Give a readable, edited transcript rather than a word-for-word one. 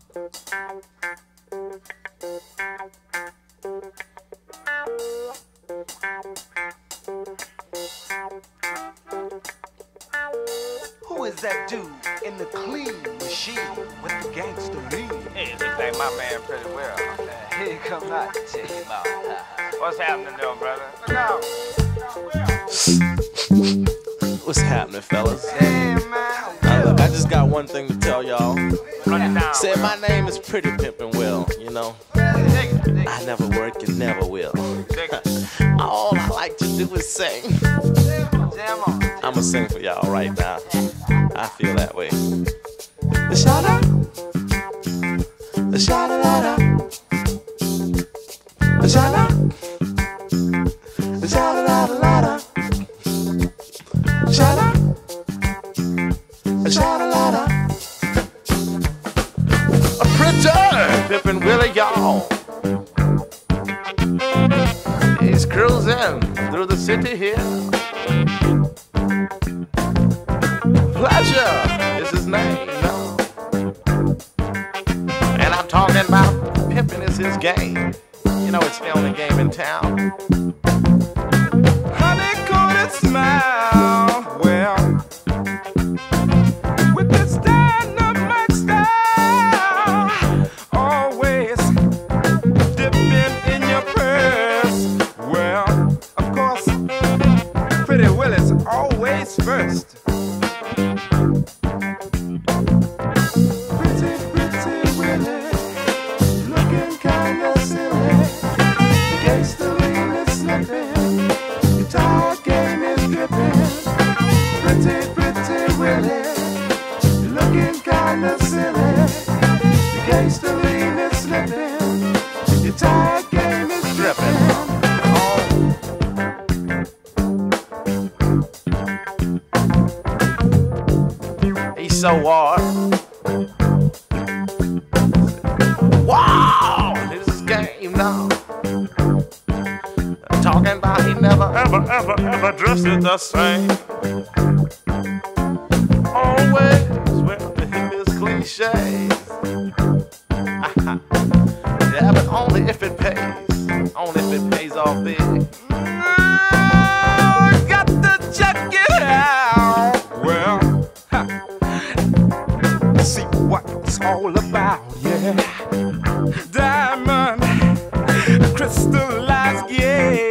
Who is that dude in the clean machine with the gangster lean? Hey, it looks like my man pretty well. Here you come out to check him out. What's happening though, brother? Look out! What's happening, fellas? Hey, man. Look, I just got one thing to tell y'all. Run it down. Said my name is Pretty Pimpin' Will, you know. I never work and never will. All I like to do is sing. Jam on. I'ma sing for y'all right now. I feel that way. The shada, the shada la da, the shada, the shada la da la da, shada, the shada la da. A Pretty Pimpin' Willie, y'all. He's cruising through the city here. Pleasure is his name, no. And I'm talking about pimping is his game. You know, it's the only game in town. Honey-coated smile, well, with this dynamite style, always dipping in your purse. Well, of course, Pretty Willie's always first. He's so hard. Wow, this is game now. Talking about he never, ever dressed it the same. Always wearing his cliches. Yeah, but only if it pays. Only if it pays off big. Got to check it out. Well, see what it's all about, yeah. Diamond, crystallized, yeah.